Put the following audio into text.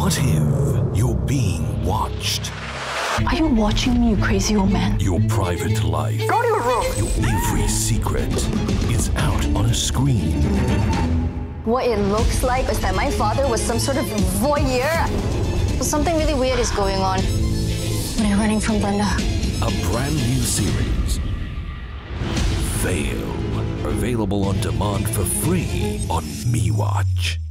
What if you're being watched? Are you watching me, you crazy old man? Your private life, Go to your room! your every secret is out on a screen. What it looks like is that my father was some sort of voyeur. Something really weird is going on. When I'm running from Brenda. A brand new series, Veil, available on demand for free on MeWatch.